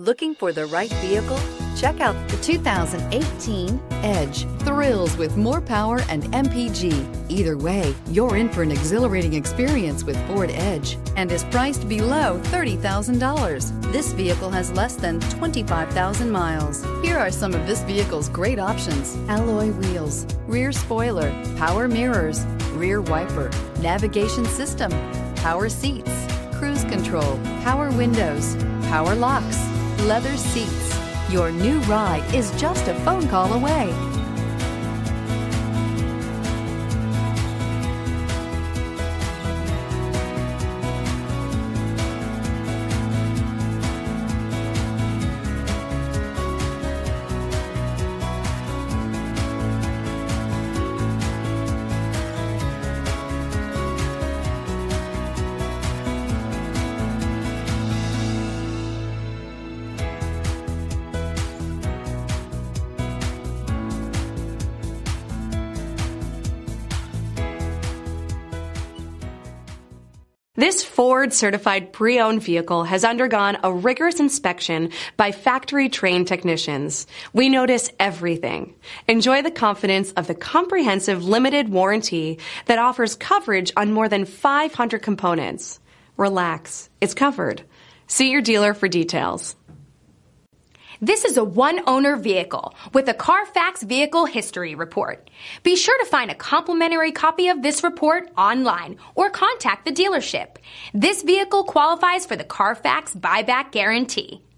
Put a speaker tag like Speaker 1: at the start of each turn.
Speaker 1: Looking for the right vehicle? Check out
Speaker 2: The 2018 Edge. Thrills with more power and MPG. Either way, you're in for an exhilarating experience with Ford Edge and is priced below $30,000. This vehicle has less than 25,000 miles. Here are some of this vehicle's great options: alloy wheels, rear spoiler, power mirrors, rear wiper, navigation system, power seats, cruise control, power windows, power locks, leather seats. Your new ride is just a phone call away.
Speaker 3: This Ford-certified pre-owned vehicle has undergone a rigorous inspection by factory-trained technicians. We notice everything. Enjoy the confidence of the comprehensive limited warranty that offers coverage on more than 500 components. Relax, it's covered. See your dealer for details.
Speaker 4: This is a one-owner vehicle with a Carfax Vehicle History Report. Be sure to find a complimentary copy of this report online or contact the dealership. This vehicle qualifies for the Carfax Buyback Guarantee.